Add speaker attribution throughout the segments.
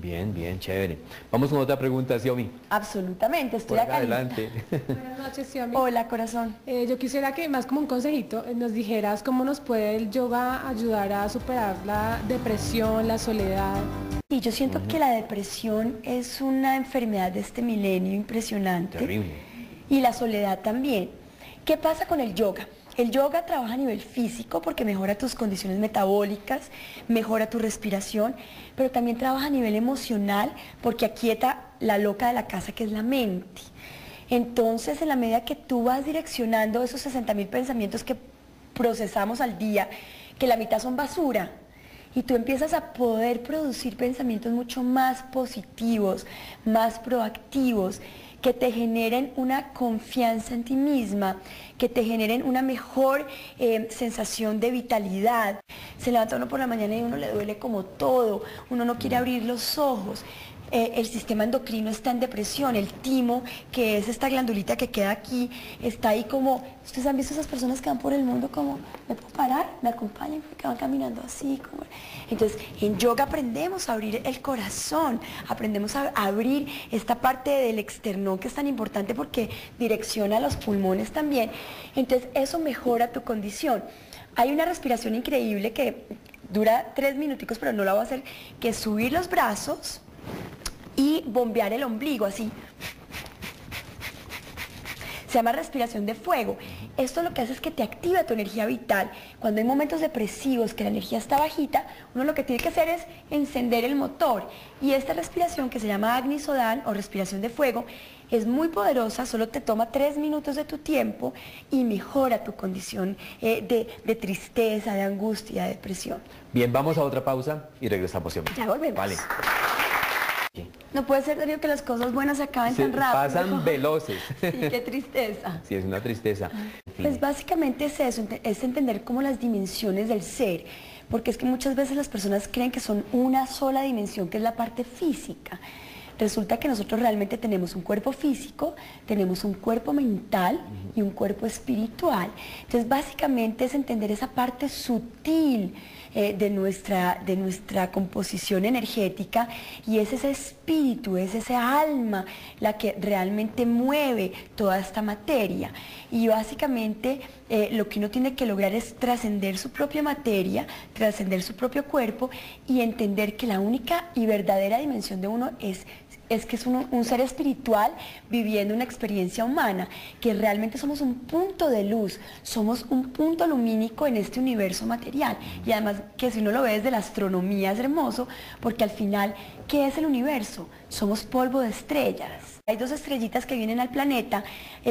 Speaker 1: Bien, bien, chévere. Vamos con otra pregunta, Xiaomi.
Speaker 2: Absolutamente, estoy
Speaker 1: Por
Speaker 2: acá
Speaker 1: adelante.
Speaker 3: Buenas noches, Xiaomi.
Speaker 2: Hola, corazón.
Speaker 3: Yo quisiera que más como un consejito nos dijeras cómo nos puede el yoga ayudar a superar la depresión, la soledad.
Speaker 2: Y yo siento que la depresión es una enfermedad de este milenio impresionante.
Speaker 1: Terrible.
Speaker 2: Y la soledad también. ¿Qué pasa con el yoga? El yoga trabaja a nivel físico porque mejora tus condiciones metabólicas, mejora tu respiración, pero también trabaja a nivel emocional porque aquieta la loca de la casa que es la mente. Entonces, en la medida que tú vas direccionando esos 60.000 pensamientos que procesamos al día, que la mitad son basura, y tú empiezas a poder producir pensamientos mucho más positivos, más proactivos, que te generen una confianza en ti misma, que te generen una mejor sensación de vitalidad. Se levanta uno por la mañana y uno le duele como todo, uno no quiere abrir los ojos. El sistema endocrino está en depresión, el timo, que es esta glandulita que queda aquí, está ahí como, ¿ustedes han visto esas personas que van por el mundo como, ¿me puedo parar? ¿Me acompañan? Que van caminando así, como... Entonces, en yoga aprendemos a abrir el corazón, aprendemos a abrir esta parte del externón que es tan importante porque direcciona los pulmones también. Entonces, eso mejora tu condición. Hay una respiración increíble que dura 3 minuticos, pero no la voy a hacer, que es subir los brazos y bombear el ombligo así. Se llama respiración de fuego. Esto lo que hace es que te activa tu energía vital. Cuando hay momentos depresivos, que la energía está bajita, uno lo que tiene que hacer es encender el motor. Y esta respiración, que se llama Agni Sodhan o respiración de fuego, es muy poderosa, solo te toma 3 minutos de tu tiempo y mejora tu condición de tristeza, de angustia, de depresión.
Speaker 1: Bien, vamos a otra pausa y regresamos, Xiaomi.
Speaker 2: Ya volvemos.
Speaker 1: Vale.
Speaker 2: No puede ser, Darío, que las cosas buenas se acaben
Speaker 1: Se
Speaker 2: tan rápido.
Speaker 1: pasan veloces.
Speaker 2: Sí, qué tristeza.
Speaker 1: Sí, es una tristeza.
Speaker 2: Pues básicamente es eso, es entender como las dimensiones del ser, porque es que muchas veces las personas creen que son una sola dimensión, que es la parte física. Resulta que nosotros realmente tenemos un cuerpo físico, tenemos un cuerpo mental y un cuerpo espiritual. Entonces básicamente es entender esa parte sutil de nuestra composición energética, y es ese espíritu, es ese alma la que realmente mueve toda esta materia. Y básicamente lo que uno tiene que lograr es trascender su propia materia, trascender su propio cuerpo y entender que la única y verdadera dimensión de uno es que es un ser espiritual viviendo una experiencia humana, que realmente somos un punto de luz, somos un punto lumínico en este universo material. Y además que si uno lo ve desde la astronomía es hermoso, porque al final, ¿qué es el universo? Somos polvo de estrellas. Hay 2 estrellitas que vienen al planeta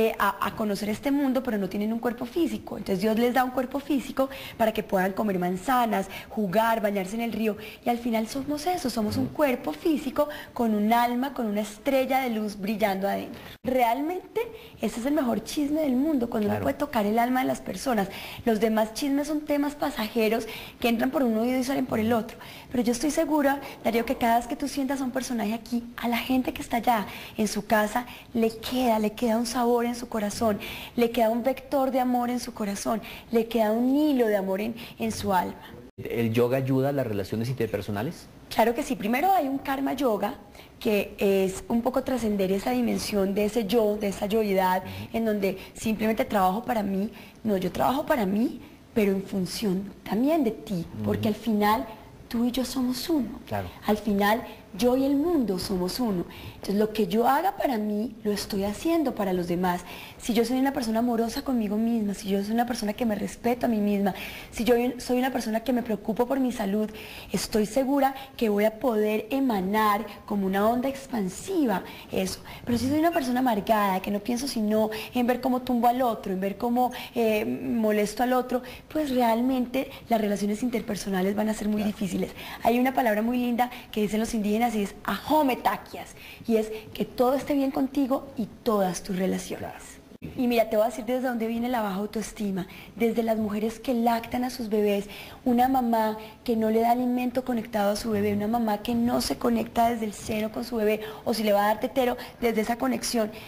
Speaker 2: a conocer este mundo, pero no tienen un cuerpo físico. Entonces Dios les da un cuerpo físico para que puedan comer manzanas, jugar, bañarse en el río. Y al final somos eso, somos un cuerpo físico con un alma, con una estrella de luz brillando adentro. Realmente ese es el mejor chisme del mundo, cuando uno puede tocar el alma de las personas. Los demás chismes son temas pasajeros que entran por un oído y salen por el otro. Pero yo estoy segura, Darío, que cada vez que tú sientas a un personaje aquí, a la gente que está allá en su casa, le queda un sabor en su corazón, le queda un vector de amor en su corazón, le queda un hilo de amor en su alma.
Speaker 1: ¿El yoga ayuda a las relaciones interpersonales?
Speaker 2: Claro que sí. Primero hay un karma yoga, que es un poco trascender esa dimensión de ese yo, de esa yoidad, en donde simplemente trabajo para mí. No, yo trabajo para mí, pero en función también de ti, porque al final tú y yo somos uno.
Speaker 1: Claro.
Speaker 2: Al final yo y el mundo somos uno. Entonces lo que yo haga para mí, lo estoy haciendo para los demás. Si yo soy una persona amorosa conmigo misma, si yo soy una persona que me respeto a mí misma, si yo soy una persona que me preocupo por mi salud, estoy segura que voy a poder emanar como una onda expansiva eso. Pero si soy una persona amargada, que no pienso sino en ver cómo tumbo al otro, en ver cómo molesto al otro, pues realmente las relaciones interpersonales van a ser muy difíciles. Hay una palabra muy linda que dicen los indígenas y es ahometaquias, y es que todo esté bien contigo y todas tus relaciones. Y mira, te voy a decir desde dónde viene la baja autoestima, desde las mujeres que lactan a sus bebés, una mamá que no le da alimento conectado a su bebé, una mamá que no se conecta desde el seno con su bebé, o si le va a dar tetero, desde esa conexión.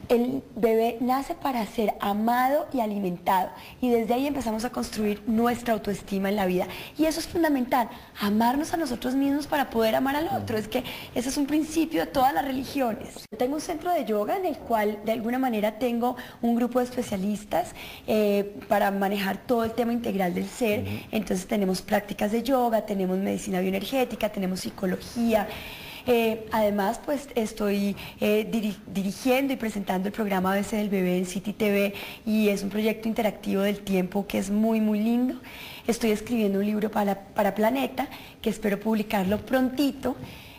Speaker 2: El bebé nace para ser amado y alimentado y desde ahí empezamos a construir nuestra autoestima en la vida. Y eso es fundamental, amarnos a nosotros mismos para poder amar al otro. Es que ese es un principio de todas las religiones. Tengo un centro de yoga en el cual de alguna manera tengo un grupo de especialistas para manejar todo el tema integral del ser. Entonces tenemos prácticas de yoga, tenemos medicina bioenergética, tenemos psicología. Además, pues estoy dirigiendo y presentando el programa ABC del Bebé en City TV y es un proyecto interactivo del tiempo que es muy, muy lindo. Estoy escribiendo un libro para Planeta, que espero publicarlo prontito.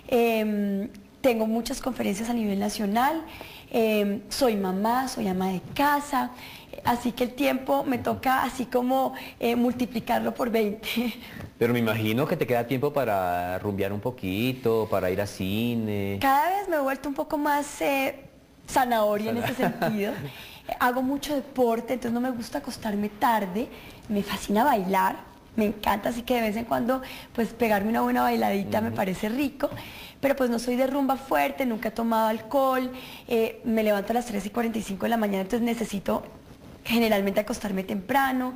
Speaker 2: Tengo muchas conferencias a nivel nacional. Soy mamá, soy ama de casa. Así que el tiempo me toca así como multiplicarlo por 20.
Speaker 1: Pero me imagino que te queda tiempo para rumbear un poquito, para ir a cine.
Speaker 2: Cada vez me he vuelto un poco más zanahoria en ese sentido. Hago mucho deporte, entonces no me gusta acostarme tarde. Me fascina bailar, me encanta, así que de vez en cuando pues pegarme una buena bailadita me parece rico. Pero pues no soy de rumba fuerte, nunca he tomado alcohol, me levanto a las 3:45 de la mañana, entonces necesito generalmente acostarme temprano,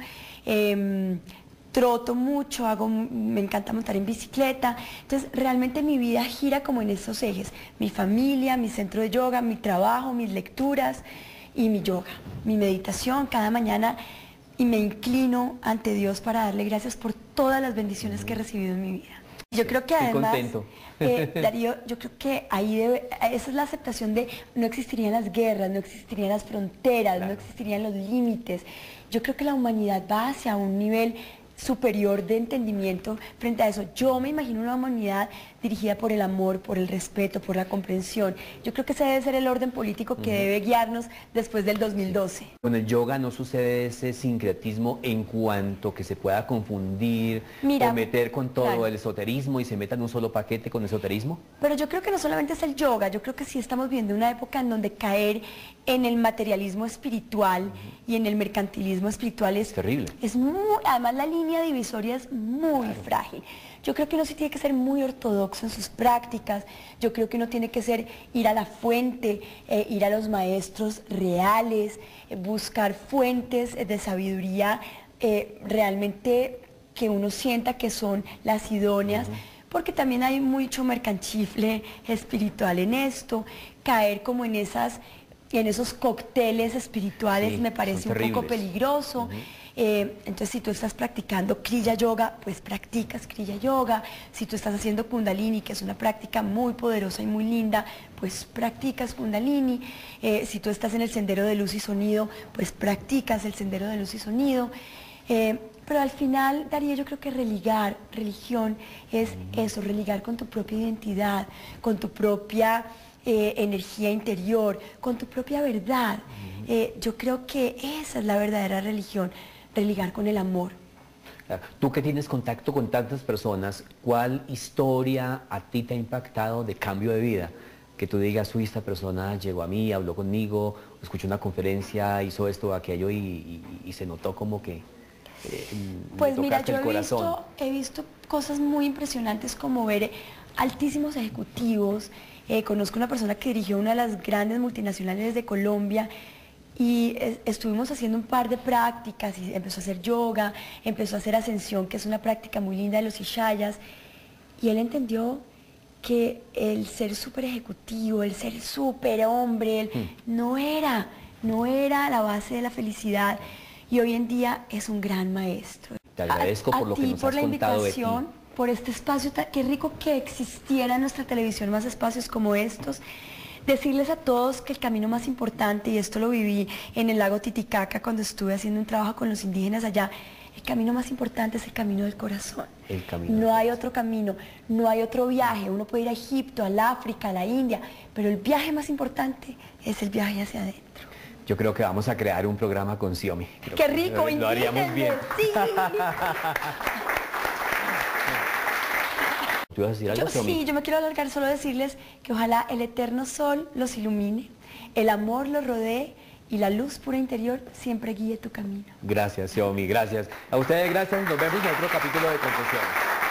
Speaker 2: troto mucho, me encanta montar en bicicleta, entonces realmente mi vida gira como en esos ejes, mi familia, mi centro de yoga, mi trabajo, mis lecturas y mi yoga, mi meditación cada mañana y me inclino ante Dios para darle gracias por todas las bendiciones que he recibido en mi vida. Yo creo que además, Darío, yo creo que esa es la aceptación de no existirían las guerras, no existirían las fronteras, no existirían los límites. Yo creo que la humanidad va hacia un nivel superior de entendimiento frente a eso. Yo me imagino una humanidad dirigida por el amor, por el respeto, por la comprensión. Yo creo que ese debe ser el orden político que debe guiarnos después del 2012.
Speaker 1: Con el yoga no sucede ese sincretismo en cuanto que se pueda confundir o meter con todo el esoterismo y se meta en un solo paquete con esoterismo.
Speaker 2: Pero yo creo que no solamente es el yoga, yo creo que sí estamos viviendo una época en donde caer en el materialismo espiritual y en el mercantilismo espiritual es
Speaker 1: terrible.
Speaker 2: Además la línea divisoria es muy frágil. Yo creo que uno sí tiene que ser muy ortodoxo en sus prácticas, yo creo que uno tiene que ir a la fuente, ir a los maestros reales, buscar fuentes de sabiduría realmente que uno sienta que son las idóneas, porque también hay mucho mercanchifle espiritual en esto, caer como en esos cócteles espirituales me parece un poco peligroso. Entonces si tú estás practicando Kriya Yoga, pues practicas Kriya Yoga. Si tú estás haciendo Kundalini, que es una práctica muy poderosa y muy linda, pues practicas Kundalini. Si tú estás en el sendero de luz y sonido, pues practicas el sendero de luz y sonido. Pero al final, Darío, yo creo que religión es eso, religar con tu propia identidad, con tu propia energía interior, con tu propia verdad. Yo creo que esa es la verdadera religión, religar con el amor.
Speaker 1: Tú que tienes contacto con tantas personas, ¿cuál historia a ti te ha impactado de cambio de vida? Que tú digas, uy, esta persona llegó a mí, habló conmigo, escuchó una conferencia, hizo esto, aquello y se notó como que
Speaker 2: pues
Speaker 1: le
Speaker 2: mira,
Speaker 1: tocaste
Speaker 2: yo
Speaker 1: el corazón.
Speaker 2: he visto cosas muy impresionantes como ver altísimos ejecutivos. Conozco una persona que dirigió una de las grandes multinacionales de Colombia y estuvimos haciendo un par de prácticas y empezó a hacer yoga, empezó a hacer ascensión, que es una práctica muy linda de los ishayas, y él entendió que el ser súper ejecutivo, el ser súper hombre, no era la base de la felicidad y hoy en día es un gran maestro.
Speaker 1: Te agradezco por lo que nos has contado de ti.
Speaker 2: Por este espacio, qué rico que existiera en nuestra televisión más espacios como estos. Decirles a todos que el camino más importante, y esto lo viví en el lago Titicaca cuando estuve haciendo un trabajo con los indígenas allá, el camino más importante es el camino del corazón. No hay otro camino, no hay otro viaje. Uno puede ir a Egipto, al África, a la India, pero el viaje más importante es el viaje hacia adentro.
Speaker 1: Yo creo que vamos a crear un programa con Xiomi.
Speaker 2: ¡Qué rico!
Speaker 1: Lo haríamos bien.
Speaker 2: Sí.
Speaker 1: ¿Tú ibas a decir algo, Xiomi?
Speaker 2: Sí, yo me quiero alargar solo decirles que ojalá el eterno sol los ilumine, el amor los rodee y la luz pura interior siempre guíe tu camino.
Speaker 1: Gracias, Xiomi, gracias. A ustedes gracias, nos vemos en otro capítulo de Confesiones.